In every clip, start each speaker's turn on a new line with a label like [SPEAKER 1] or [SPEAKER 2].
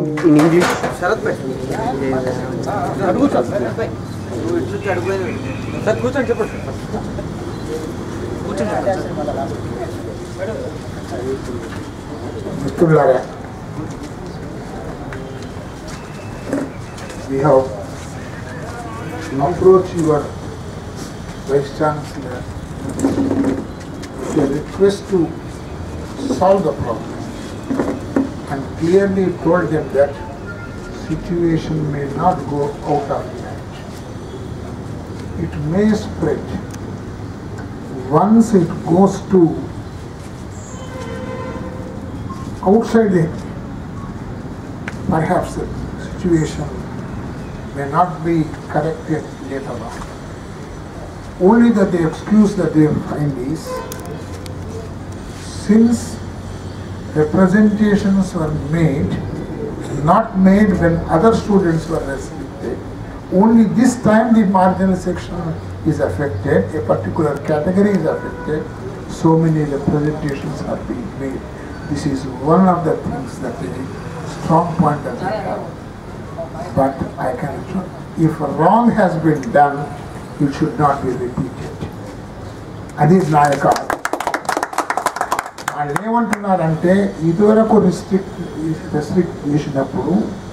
[SPEAKER 1] in English.
[SPEAKER 2] Mr. we have approached your Vice Chancellor with a request to solve the problem and clearly told them that situation may not go out of hand. It may spread. Once it goes to outside it, perhaps the situation may not be corrected later on. Only that the excuse that they find is, since representations were made, not made when other students were restricted, only this time the marginal section is affected, a particular category is affected, so many representations are being made. This is one of the things that is a strong point that we have. But I can assure, if wrong has been done, it should not be repeated. That is Nayaka. వాళ్ళు ఏమంటున్నారంటే ఇదివరకు restrict చేసినప్పుడు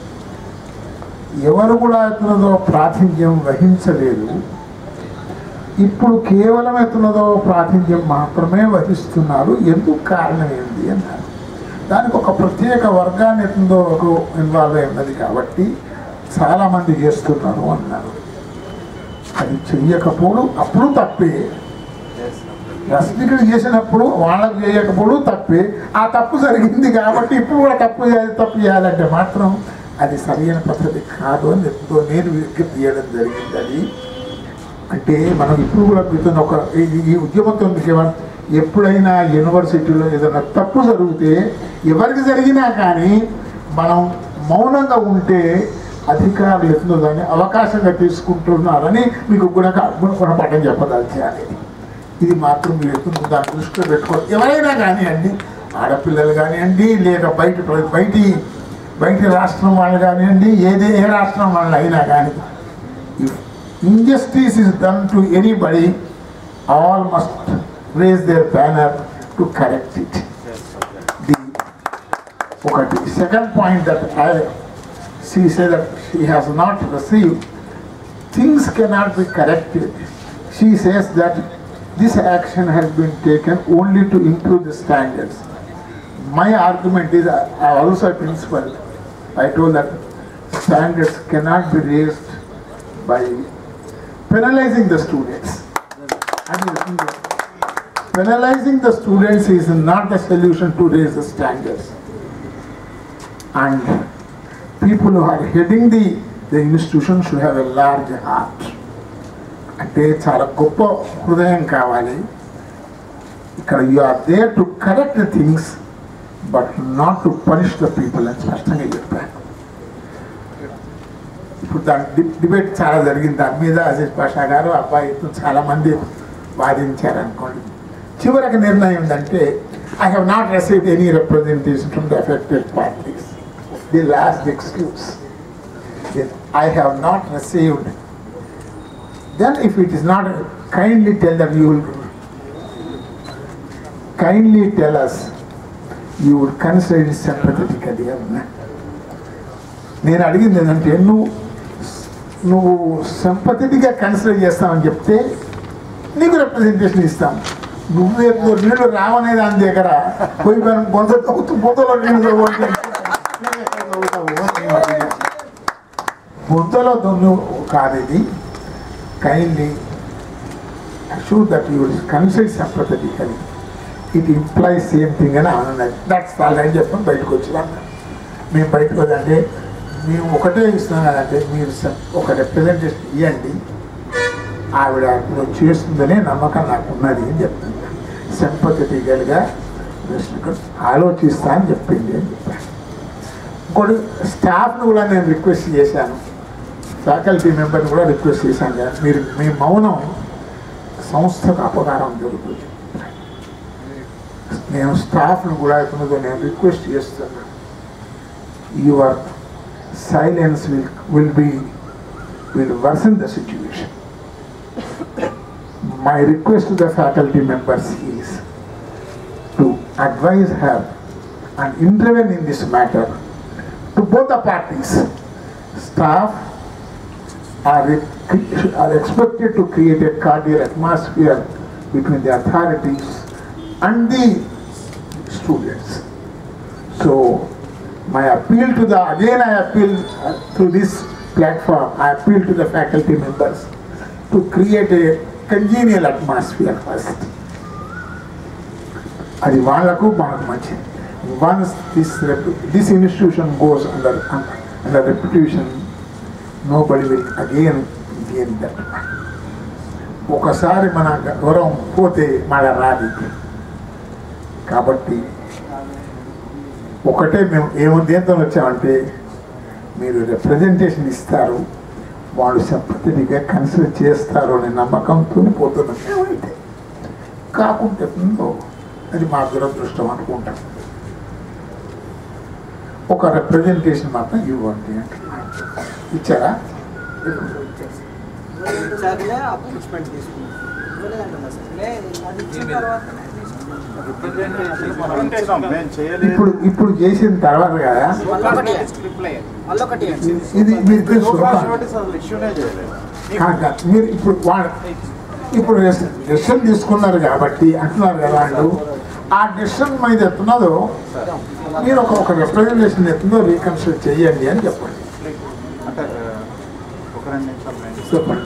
[SPEAKER 2] ఎవరు కూడా ఎత్తునదో ప్రాతినిధ్యం వహించలేదు. ఇప్పుడు కేవలం ఎత్తునదో ప్రాతినిధ్యం మాత్రమే వహిస్తున్నారు. ఎందుకు కారణం ఏంటి అన్నారు. దానికి ఒక ప్రత్యేక వర్గాన్ని ఎత్తుందో ఒక ఇన్వాల్వ్ అయినది కాబట్టి చాలామంది చేస్తున్నారు అన్నారు. అది చెయ్యకపోవడం అప్పుడు తప్పే. రస్టికలు చేసినప్పుడు వాళ్ళకు చేయకపోవడం తప్పే. ఆ తప్పు జరిగింది కాబట్టి ఇప్పుడు కూడా తప్పు చేయాలంటే మాత్రం అది సరైన పద్ధతి కాదు అని ఎంతో నేను విజ్ఞప్తి చేయడం జరిగింది. అది అంటే మనం ఇప్పుడు కూడా పెడుతున్న ఒక ఈ ఉద్యమంతో ఎప్పుడైనా యూనివర్సిటీలో ఏదైనా తప్పు జరిగితే ఎవరికి జరిగినా కానీ మనం మౌనంగా ఉంటే అధికారులు ఎత్తున దాన్ని అవకాశంగా తీసుకుంటున్నారని మీకు గుణపాఠం చెప్పదలిచాలి. ఇది మాత్రం మీరు ఎత్తున దాన్ని దృష్టిలో పెట్టుకోవాలి. ఎవరైనా కానివ్వండి, ఆడపిల్లలు కానివ్వండి, లేక బయటి రాష్ట్రం వాళ్ళు కానివ్వండి, ఏ రాష్ట్రం వాళ్ళు అయినా కానీ, if injustice is done to anybody, all must raise their banner to correct it. The second point that she said that she has not received, things cannot be corrected. She says that this action has been taken only to improve the standards. My argument is, I also a principal, I told that standards cannot be raised by penalizing the students. Penalizing the students is not the solution to raise the standards. And people who are heading the institution should have a large heart. అంటే చాలా గొప్ప హృదయం కావాలి. ఇక్కడ you are there to correct the things but not to punish the people అని స్పష్టంగా చెప్పాను. ఇప్పుడు దాని డిబేట్ చాలా జరిగింది. దాని మీద అజీజ్ పాషా గారు అబ్బాయితో చాలామంది వాదించారనుకోండి. చివరికి నిర్ణయం ఏంటంటే, I have not received any representation from the affected parties. The last excuse, I have not received. Then if it is not, kindly tell that you will kindly tell us you would consider it sympathetically. నేను అడిగింది ఏంటంటే, నువ్వు సింపథెటిక్గా consider చేస్తామని చెప్తే నీకు representation ఇస్తాం. నువ్వే నీళ్ళు రావనే దాని దగ్గర పోయి బొంతలో నీళ్ళు బొంతలో దొన్ను కాదు ఇది. Kindly assure that you will consider sympathetically. It implies same thing అని అన్నది. దట్స్ ఆల్ అని చెప్పని బయటకు వచ్చినాం. మేము బయటకు వదంటే మేము ఒకటే ఇస్తున్నాం కదంటే, మీరు ఒక రిప్రజెంటేషన్ ఇవ్వండి, ఆవిడ చేస్తుందనే నమ్మకం నాకు ఉన్నది అని చెప్తుంది. సింపథెటికల్గా ఆలోచిస్తా అని చెప్పింది అని చెప్పాను. ఇంకోటి స్టాఫ్ను కూడా నేను రిక్వెస్ట్ చేశాను, ఫ్యాకల్టీ మెంబర్ని కూడా రిక్వెస్ట్ చేశాను కదా, మీరు మీ మౌనం సంస్థకు అపకారం జరుగుతుంది. నేను స్టాఫ్ను కూడా నేను రిక్వెస్ట్ చేస్తున్నాను, your silence will worsen the situation. My request to the faculty members is to advise her and intervene in this matter to both the parties. Staff are expected to create a cordial atmosphere between the authorities and the students. So my appeal to the, again I appeal through this platform, I appeal to the faculty members to create a congenial atmosphere first. Adi vallaku manaku manchidi. Once this institution goes under reputation, nobody will again gain that. ఒకసారి మన గౌరవం పోతే మళ్ళా రాదు. కాబట్టి ఒకటే మేము దేంతో వచ్చామంటే మీరు రిప్రజెంటేషన్ ఇస్తారు, వాళ్ళు సంపత్తిగా కన్సిడర్ చేస్తారు అనే నమ్మకంతో పోతున్నాం. ఏమైతే కాకుంటే అది మా దురదృష్టం అనుకుంటాం. ఒక రిప్రజెంటేషన్ మాత్రం ఇవ్వండి అంటున్నాను. ఇచ్చారా? ఇప్పుడు చేసిన తర్వాత కదా ఇది మీరు తెలుసు. మీరు ఇప్పుడు డెసిషన్ తీసుకున్నారు కాబట్టి అంటున్నారు కదా వాళ్ళు. ఆ డెసిషన్ మీద ఎత్తున్నదో మీరు ఒక రిప్రజెంటేషన్ ఎత్తుందో రీకన్సిడర్ చేయండి అని చెప్పండి. చెప్పండి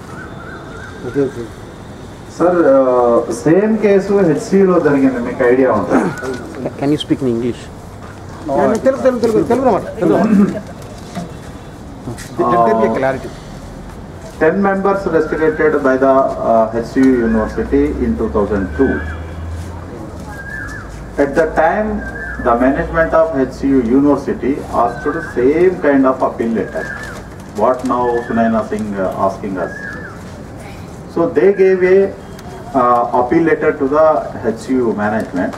[SPEAKER 1] సార్. సేమ్ కేసు హెచ్సిలో జరిగింది, మీకు ఐడియా ఉంటుంది?
[SPEAKER 3] Can you speak in English? Clarity.
[SPEAKER 1] 10 members restricted by the HCU University in 2002. At the time, the management of HCU University asked for the same kind of appeal letter. What now Sunaina Singh asking us. So they gave a appeal letter to the HCU management.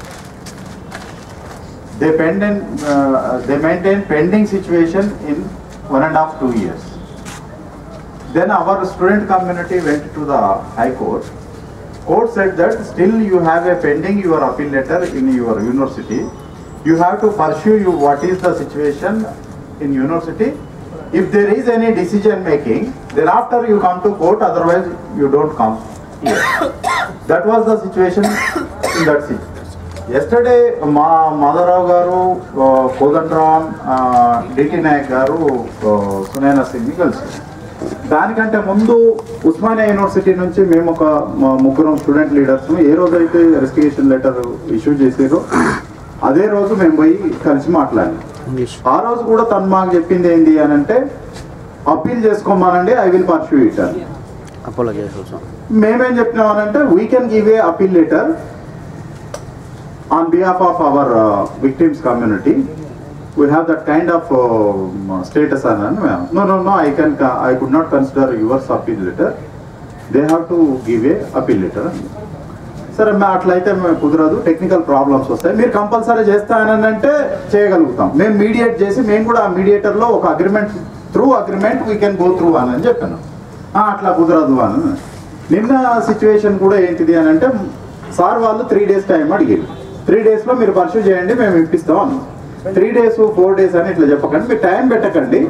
[SPEAKER 1] They maintained pending situation in 1.5-2 years. Then our student community went to the High Court. Court said that still you have a pending your appeal letter in your university. You have to pursue what is the situation in university. If there is any decision making, then after you come to court, otherwise you don't come here. That was the situation in that situation. Yesterday, Madharav garu, Kodandram, DT Nayak garu, Sunaina Singh kalsi. దానికంటే ముందు Osmania university నుంచి మేము ఒక ముగ్గురం student leaders ఏ రోజైతే రెస్టిగేషన్ letter issue చేసారో అదే రోజు మేము పోయి కలిసి మాట్లాడాం. ఆ రోజు కూడా తను మాకు చెప్పింది ఏంటి అని అంటే అప్పీల్ చేసుకోమనండి, ఐ విల్ పర్స్యూ ఇట్ అని. మేమేం చెప్పినామనంటే we can give a appeal letter on behalf of our victims community. We have that kind of status. No, I could not consider your appeal letter. They have to give a appeal letter. సరే అట్లయితే కుదరదు, technical problems వస్తాయి, మీరు compulsory చేస్తానంటే చేయగలుగుతాం. మేము mediate చేసి మేము కూడా ఆ మీడియేటర్లో ఒక agreement we can go through అని చెప్పాను. అట్లా కుదరదు అని. నిన్న సిచ్యువేషన్ కూడా ఏంటిది అని అంటే సార్ వాళ్ళు 3 days టైం అడిగారు. 3 daysలో మీరు పర్సూ చేయండి, మేము ఇప్పిస్తాం అన్నాం. 3 days 4 days అని ఇట్లా చెప్పకండి, మీరు టైం పెట్టకండి,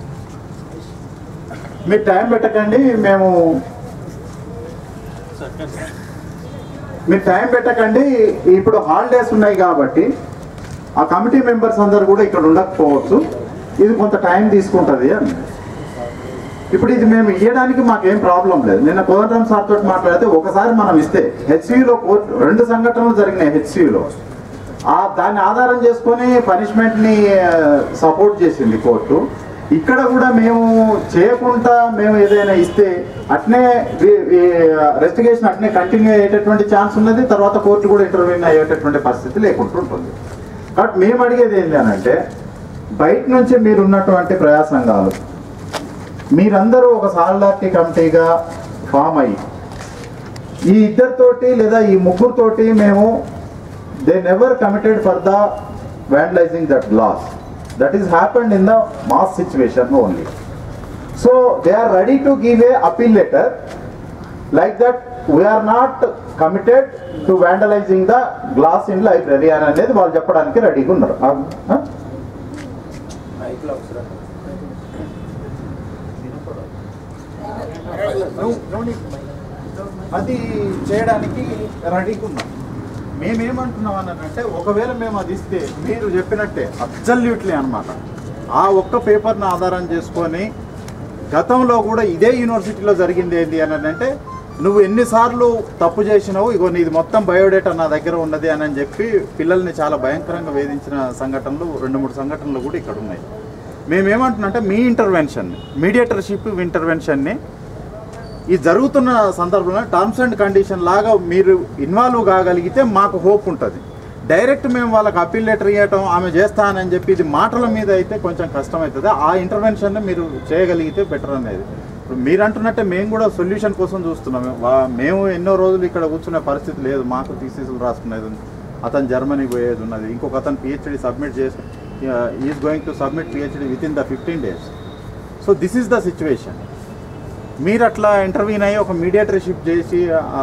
[SPEAKER 1] మీరు టైం పెట్టకండి. ఇప్పుడు హాలిడేస్ ఉన్నాయి కాబట్టి ఆ కమిటీ మెంబర్స్ అందరు కూడా ఇక్కడ ఉండకపోవచ్చు, ఇది కొంత టైం తీసుకుంటుంది అని. ఇప్పుడు ఇది మేము ఇవ్వడానికి మాకేం ప్రాబ్లం లేదు. నిన్న కోదండరామ్ సార్ తోటి మాట్లాడితే ఒకసారి మనం ఇస్తే హెచ్సియులో 2 సంఘటనలు జరిగినాయి హెచ్సియులో. దాన్ని ఆధారం చేసుకొని పనిష్మెంట్ని సపోర్ట్ చేసింది కోర్టు. ఇక్కడ కూడా మేము చేయకుండా మేము ఏదైనా ఇస్తే అట్నే రెస్టిగేషన్ అట్నే కంటిన్యూ అయ్యేటటువంటి ఛాన్స్ ఉన్నది. తర్వాత కోర్టు కూడా ఇంటర్వ్యూన్ అయ్యేటటువంటి పరిస్థితి లేకుండా ఉంటుంది. కాబట్టి మేము అడిగేది ఏంటి అని అంటే బయట నుంచి మీరు ఉన్నటువంటి ప్రజా సంఘాలు మీరందరూ ఒక సాలిడారిటీ కమిటీగా ఫామ్ అయ్యి ఈ ఇద్దరితోటి లేదా ఈ ముగ్గురితోటి మేము they never committed for the vandalizing that glass. That is happened in the mass situation only. So they are ready to give a appeal letter like that. We are not committed to vandalizing the glass in library అని అనేది వాళ్ళు చెప్పడానికి రెడీగా ఉన్నారు. అది చేయడానికి రెడీగా ఉన్నాం. మేమేమంటున్నాం అనంటే ఒకవేళ మేము అది ఇస్తే మీరు చెప్పినట్టే అబ్సల్యూట్లీ అన్నమాట ఆ ఒక్క పేపర్ని ఆధారం చేసుకొని గతంలో కూడా ఇదే యూనివర్సిటీలో జరిగింది ఏంటి అని అంటే నువ్వు ఎన్నిసార్లు తప్పు చేసినావు, ఇగో నీది మొత్తం బయోడేటా నా దగ్గర ఉన్నది అని చెప్పి పిల్లల్ని చాలా భయంకరంగా వేధించిన సంఘటనలు 2-3 సంఘటనలు కూడా ఇక్కడ ఉన్నాయి. మేమేమంటున్నామంటే మీ ఇంటర్వెన్షన్, మీడియేటర్షిప్ ఇంటర్వెన్షన్ని ఈ జరుగుతున్న సందర్భంలో టర్మ్స్ అండ్ కండిషన్ లాగా మీరు ఇన్వాల్వ్ కాగలిగితే మాకు హోప్ ఉంటుంది. డైరెక్ట్ మేము వాళ్ళకి అప్పీల్ లెటర్ ఇవ్వటం ఆమె చేస్తానని చెప్పి ఇది మాటల మీద అయితే కొంచెం కష్టమవుతుంది. ఆ ఇంటర్వెన్షన్ని మీరు చేయగలిగితే బెటర్ అనేది. ఇప్పుడు మీరు అంటున్నట్టే మేము కూడా సొల్యూషన్ కోసం చూస్తున్నాము. మేము ఎన్నో రోజులు ఇక్కడ కూర్చునే పరిస్థితి లేదు. మాకు థీసిస్లు రాసుకునేది ఉంది, అతను జర్మనీ పోయేది ఉన్నది, ఇంకొక అతను పిహెచ్డి సబ్మిట్ చేసి is going to submit PhD within the 15 days. So this is the situation. మీరు అట్లా ఇంటర్వ్యూన్ అయ్యి ఒక మీడియేటర్షిప్ చేసి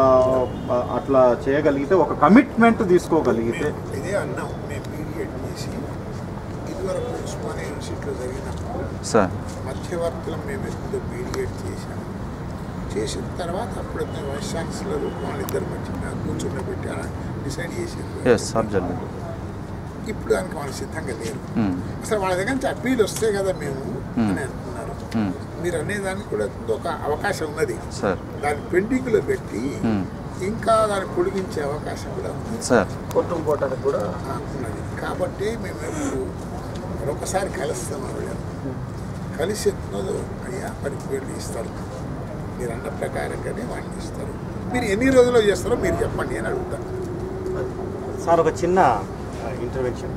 [SPEAKER 1] అట్లా చేయగలిగితే, ఒక కమిట్మెంట్ తీసుకోగలిగితే.
[SPEAKER 2] ఇదే అన్నాం మేము మీడియేట్ చేసి ఇదివరకు ఉస్మానియా యూనివర్సిటీలో జరిగినప్పుడు
[SPEAKER 1] సార్
[SPEAKER 2] మధ్యవర్తులను మేము ఎక్కువ మీడియేట్ చేశాము. చేసిన తర్వాత అప్పుడు వైస్ ఛాన్సలర్ వాళ్ళిద్దరు మధ్య కూర్చోబెట్టి డిసైడ్ చేసారు. ఇప్పుడు దానికి వాళ్ళు సిద్ధంగా లేరు. అసలు వాళ్ళ దగ్గర నుంచి అప్పీల్ వస్తే కదా మేము అని అంటున్నారు. మీరు అనేదానికి కూడా ఒక అవకాశం ఉన్నది, దాన్ని పెండింగ్లో పెట్టి ఇంకా దాన్ని పొడిగించే అవకాశం కూడా ఉంది, కొట్టుకుపోవటానికి కూడా ఉన్నది. కాబట్టి మేము ఎప్పుడు మరొకసారి కలుస్తాం. కలిసి ఎత్తున్నదో అయ్యా 10,000 ఇస్తారు, మీరు అన్న ప్రకారంగానే వాటిని ఇస్తారు. మీరు ఎన్ని రోజుల్లో చేస్తారో మీరు చెప్పండి అని అడుగుతాను.
[SPEAKER 4] సార్ ఒక చిన్న ఇంటర్వెన్షన్.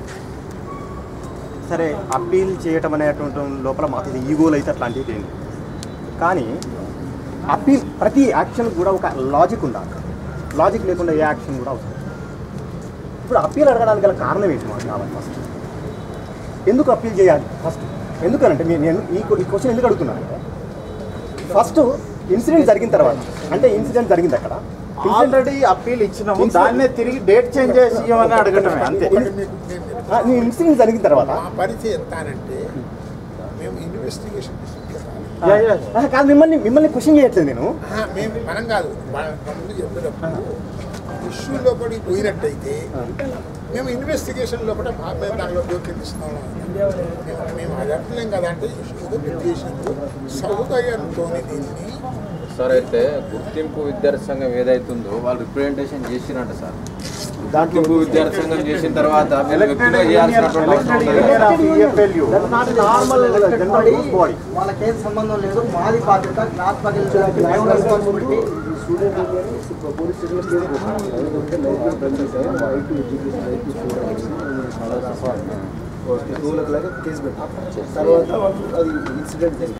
[SPEAKER 4] సరే అప్పీల్ చేయటం అనేటువంటి లోపల మాకు ఈగోలు అయితే అట్లాంటివి ఏంటి, కానీ అప్పీల్ ప్రతి యాక్షన్ కూడా ఒక లాజిక్ ఉండాలి. లాజిక్ లేకుండా ఏ యాక్షన్ కూడా అవసరం. ఇప్పుడు అప్పీల్ అడగడానికి గల కారణం ఏంటి మాకు కావాలి? ఫస్ట్ ఎందుకు అప్పీల్ చేయాలి? ఫస్ట్ ఎందుకనంటే నేను ఈ క్వశ్చన్ ఎందుకు అడుగుతున్నానంటే, ఫస్ట్ ఇన్సిడెంట్ జరిగిన తర్వాత, అంటే ఇన్సిడెంట్ జరిగింది అక్కడ,
[SPEAKER 1] ఆల్రెడీ అప్పీల్ ఇచ్చినాము, దాన్నే తిరిగి డేట్ చేంజ్ చేసి ఇవ్వమని అడగటమే అంతే.
[SPEAKER 4] ఇన్సిడెంట్ జరిగిన తర్వాత
[SPEAKER 2] మా పరిచయం ఎంత అంటే మేము ఇన్వెస్టిగేషన్
[SPEAKER 4] కాదు, మిమ్మల్ని క్వశ్చన్ చేయట్లేదు నేను.
[SPEAKER 2] మేము మనం కాదు, ముందు చెప్పేటప్పుడు ఇష్యూ లోపలికి పోయినట్టయితే మేము ఇన్వెస్టిగేషన్ లోపల మేము దానిలో జోక్యం ఇస్తున్నాం. మేము అది అంటలేం కదా, అంటే సౌకర్యంతో దీన్ని
[SPEAKER 5] సార్ అయితే గుర్తింపు విద్యార్థి సంఘం ఏదైతుందో వాళ్ళు రిప్రజెంటేషన్ చేసినట్ట సార్. గుర్తింపు విద్యార్థి సంఘం చేసిన తర్వాత
[SPEAKER 6] వాళ్ళకేం సంబంధం లేదు, మాది బాధ్యత, క్లాస్ రెస్పాన్సిబిలిటీ. తర్వాత అది ఇన్సిడెంట్